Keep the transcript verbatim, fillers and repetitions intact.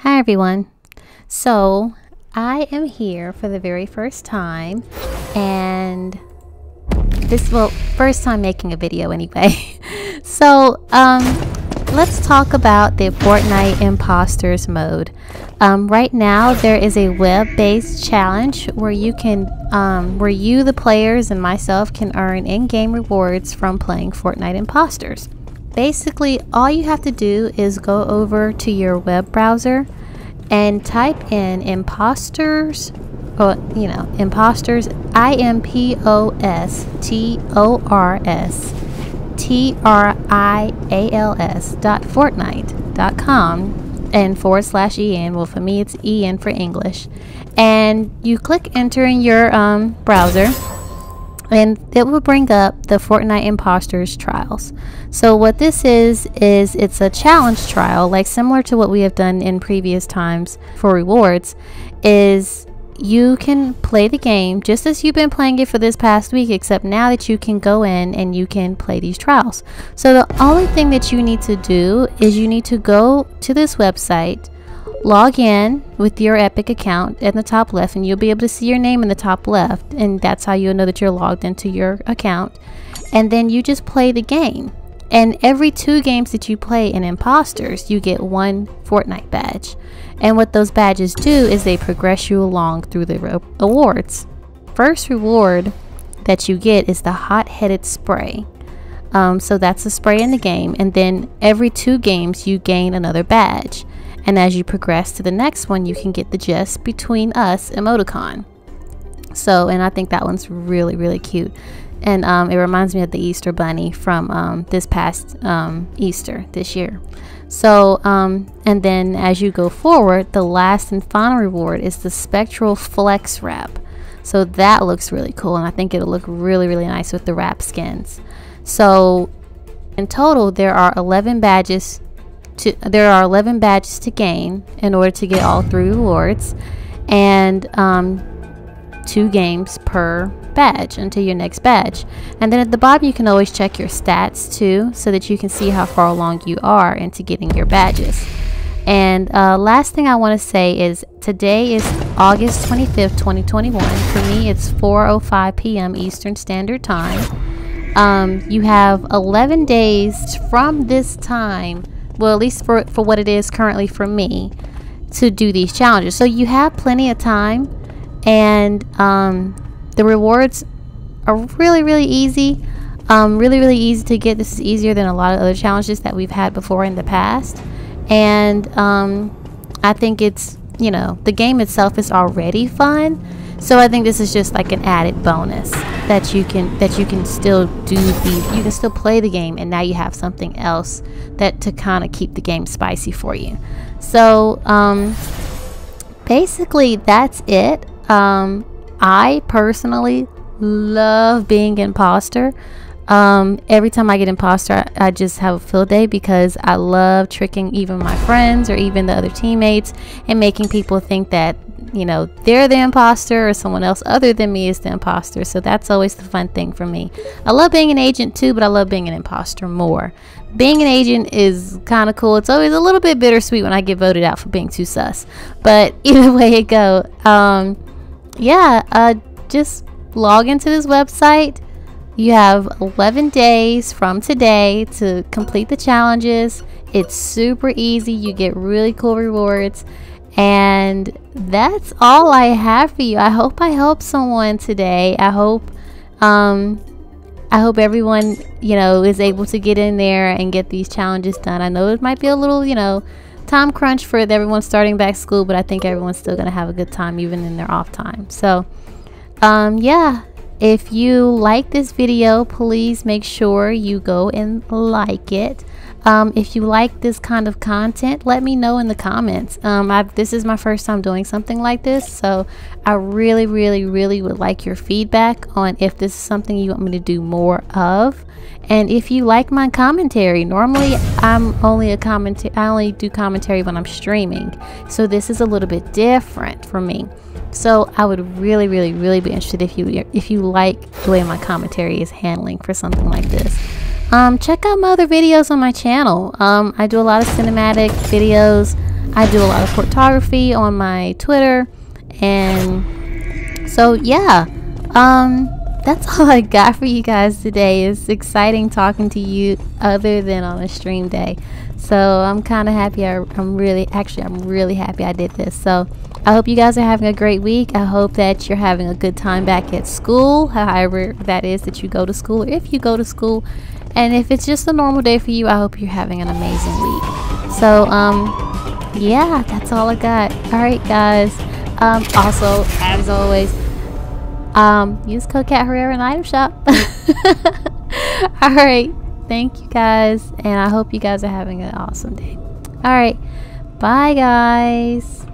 Hi everyone. So I am here for the very first time, and this well first time making a video anyway. So um let's talk about the Fortnite Imposters mode. Um, right now there is a web-based challenge where you can um, where you the players and myself can earn in-game rewards from playing Fortnite Imposters. Basically, all you have to do is go over to your web browser and type in imposters, or you know, imposters, I M P O S T O R S T R I A L S dot Fortnite dot com and forward slash E N. Well, for me, it's E N for English. And you click enter in your um, browser, and it will bring up the Fortnite Imposters trials. So what this is is it's a challenge trial, like similar to what we have done in previous times for rewards. Is you can play the game just as you've been playing it for this past week, except now that you can go in and you can play these trials. So the only thing that you need to do is you need to go to this website, log in with your Epic account in the top left, and you'll be able to see your name in the top left, and that's how you'll know that you're logged into your account. And then you just play the game, and every two games that you play in Imposters, you get one Fortnite badge. And what those badges do is they progress you along through the awards. First reward that you get is the hot-headed spray. Um, so that's a spray in the game, and then every two games you gain another badge. And as you progress to the next one, you can get the Just Between Us emoticon. So, and I think that one's really, really cute. And um, it reminds me of the Easter Bunny from um, this past um, Easter this year. So, um, and then as you go forward, the last and final reward is the Spectral Flex Wrap. So that looks really cool, and I think it'll look really, really nice with the wrap skins. So in total, there are eleven badges. To, there are eleven badges to gain in order to get all three rewards, and um, two games per badge until your next badge. And then at the bottom you can always check your stats too, so that you can see how far along you are into getting your badges. And uh, last thing I want to say is today is August twenty-fifth twenty twenty-one. For me it's four oh five p m Eastern Standard Time. Um, you have eleven days from this time, well, at least for, for what it is currently for me, to do these challenges. So you have plenty of time, and um, the rewards are really, really easy. Um, really, really easy to get. This is easier than a lot of other challenges that we've had before in the past. And um, I think it's, you know, the game itself is already fun. So I think this is just like an added bonus that you can that you can still do the you can still play the game, and now you have something else that to kind of keep the game spicy for you. So um, basically that's it. Um, I personally love being imposter. Um, every time I get imposter, I, I just have a field day, because I love tricking even my friends or even the other teammates and making people think that, you know, they're the imposter or someone else other than me is the imposter. So that's always the fun thing for me. I love being an agent too, but I love being an imposter more. Being an agent is kind of cool. It's always a little bit bittersweet when I get voted out for being too sus, but either way it go, um, yeah, uh, just log into this website. You have eleven days from today to complete the challenges. It's super easy. You get really cool rewards. And that's all I have for you. I hope I helped someone today. I hope um, I hope everyone, you know, is able to get in there and get these challenges done. I know it might be a little, you know, time crunch for everyone starting back school, but I think everyone's still going to have a good time even in their off time. So, um, yeah. If you like this video, please make sure you go and like it. Um, if you like this kind of content, let me know in the comments. Um, I've, this is my first time doing something like this, so I really, really, really would like your feedback on if this is something you want me to do more of. And if you like my commentary, normally I'm only a commentary. I only do commentary when I'm streaming, so this is a little bit different for me. So I would really, really, really be interested if you if you like the way my commentary is handling for something like this. um, check out my other videos on my channel. Um, I do a lot of cinematic videos. I do a lot of photography on my Twitter. And so, yeah. Um, that's all I got for you guys today. It's exciting talking to you other than on a stream day. So I'm kind of happy. I, I'm really, actually, I'm really happy I did this. So I hope you guys are having a great week. I hope that you're having a good time back at school, however that is that you go to school, or if you go to school. And if it's just a normal day for you, I hope you're having an amazing week. So, um, yeah, that's all I got. All right, guys. Um, also, as always, um, use code Cat Herrera in item shop. All right. Thank you guys, and I hope you guys are having an awesome day. All right, bye guys.